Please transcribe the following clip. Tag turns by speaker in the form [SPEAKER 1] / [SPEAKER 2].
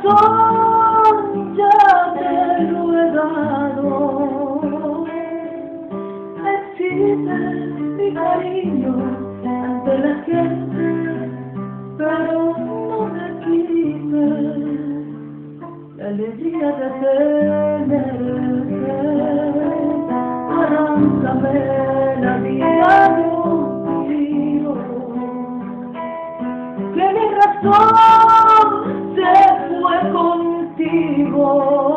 [SPEAKER 1] corazón ya te lo he dado. Exhibe mi cariño ante la gente, pero no me quites la alegría de tenerte. Arráncame la vida contigo, que mi razón se fue contigo.